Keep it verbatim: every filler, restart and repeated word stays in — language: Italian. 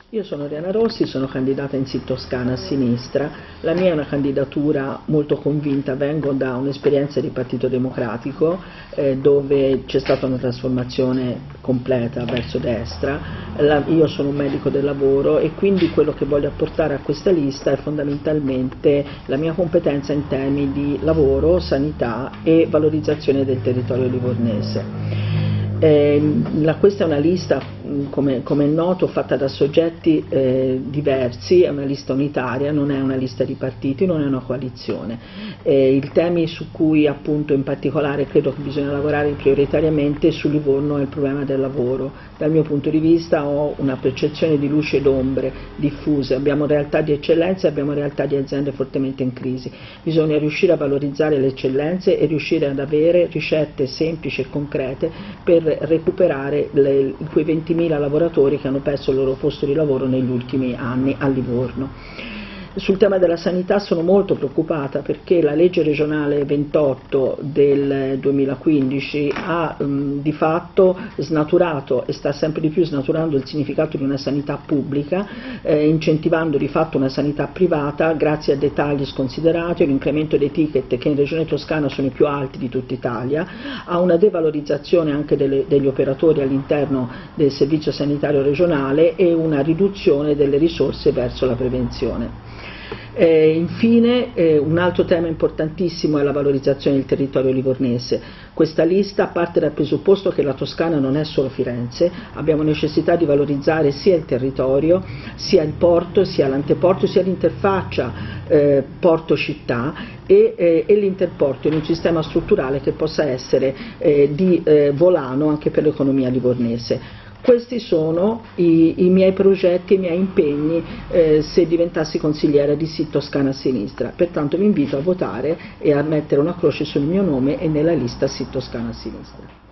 Io sono Oriana Rossi, sono candidata in Sì Toscana a sinistra. La mia è una candidatura molto convinta, vengo da un'esperienza di Partito Democratico eh, dove c'è stata una trasformazione completa verso destra. La, io sono un medico del lavoro e quindi quello che voglio apportare a questa lista è fondamentalmente la mia competenza in termini di lavoro, sanità e valorizzazione del territorio livornese. Eh, la, questa è una lista, come, come è noto, fatta da soggetti eh, diversi, è una lista unitaria, non è una lista di partiti, non è una coalizione. Eh, I temi su cui appunto in particolare credo che bisogna lavorare prioritariamente su Livorno è il problema del lavoro. Dal mio punto di vista ho una percezione di luce ed ombre diffuse, abbiamo realtà di eccellenza e abbiamo realtà di aziende fortemente in crisi. Bisogna riuscire a valorizzare le eccellenze e riuscire ad avere ricette semplici e concrete per recuperare le, quei ventimila lavoratori che hanno perso il loro posto di lavoro negli ultimi anni a Livorno. Sul tema della sanità sono molto preoccupata perché la legge regionale ventotto del duemilaquindici ha um, di fatto snaturato e sta sempre di più snaturando il significato di una sanità pubblica, eh, incentivando di fatto una sanità privata grazie a dei tagli sconsiderati, un incremento dei ticket che in Regione Toscana sono i più alti di tutta Italia, a una devalorizzazione anche delle, degli operatori all'interno del servizio sanitario regionale e una riduzione delle risorse verso la prevenzione. Eh, infine eh, un altro tema importantissimo è la valorizzazione del territorio livornese. Questa lista parte dal presupposto che la Toscana non è solo Firenze, abbiamo necessità di valorizzare sia il territorio, sia il porto, sia l'anteporto, sia l'interfaccia eh, porto-città e, eh, e l'interporto in un sistema strutturale che possa essere eh, di eh, volano anche per l'economia livornese. Questi sono i, i miei progetti, i miei impegni eh, se diventassi consigliere di Sì Toscana a sinistra. Pertanto vi invito a votare e a mettere una croce sul mio nome e nella lista Sì Toscana a sinistra.